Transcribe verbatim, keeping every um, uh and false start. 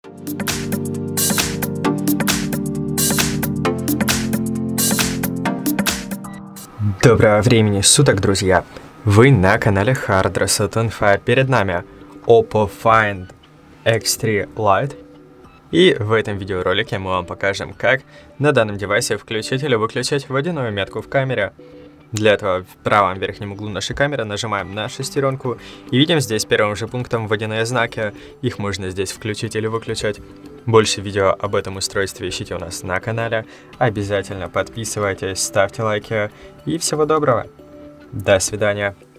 Доброго времени суток, друзья! Вы на канале Hard Reset Info. Перед нами Oppo Find икс три Lite. И в этом видеоролике мы вам покажем, как на данном девайсе включить или выключить водяную метку в камере. Для этого в правом верхнем углу нашей камеры нажимаем на шестеренку и видим здесь первым же пунктом водяные знаки. Их можно здесь включить или выключать. Больше видео об этом устройстве ищите у нас на канале. Обязательно подписывайтесь, ставьте лайки и всего доброго. До свидания.